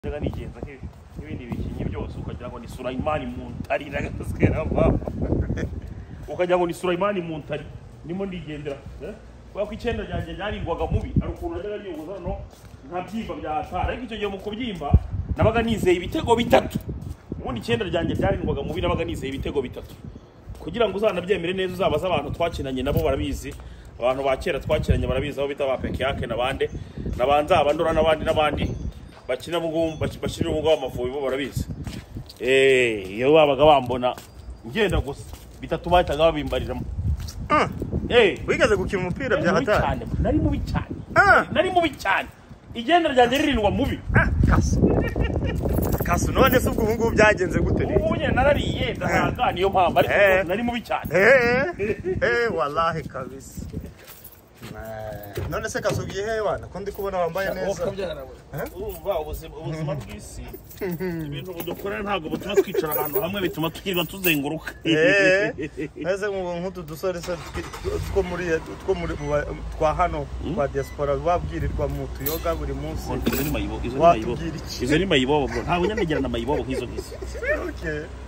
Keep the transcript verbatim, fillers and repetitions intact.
Daga nigenza nk'ibindi bikinyi byose ukagira ngo ni Sulaimani Muntari nagasera mama ukagira ngo ni Sulaimani Muntari nimo ndigendera eh kwa ku icyenda ryanjye ryaringwaga mubi ari ukuntu ndaga nyunguza no nta byimba bya atara ariko icyo gihe mu kubyimba nabaga nizeye ibitego bitatu ubundi icyenda ryanjye ryaringwaga mubi nabaga nizeye ibitego bitatu kugira ngo uzanabyemere neza uzabaza abantu twakinanye nabo barabizi abantu ba kera twakinanye barabizi aho bita ba peke yake nabande nabanza abandura nabandi nabandi bakina bugum bashirira ubwo amavubi bo barabizi eh iyo babaga bambona ngenda gusa bitatu bahitaga babimbariramo eh wigaze gukina umupira bya hatari nari mubi cyane nari mubi cyane igenda ryanjye ririndwa mubi kaso kaso none se ubwo ubungu byagenze gute rero ubu nyene narariye ndahaga niyo mpamvu ariko nari mubi cyane eh eh wallahi kabisa none se kasugiye he wana ko ndi kubona wambaye neza urumva ubuzima bw'isi ibintu budukora ntago butuma twicara ahantu hamwe bituma tukirwa tuzenguruka eh neze mu nkutu dusore se two muri two muri twa hano kwa diaspora babwirirwa mu tuyoga buri munsi izo ni mayibo izo ni mayibo izo ni mayibo bro ntawe nyanegera na mayibo nk'izo nk'izo okay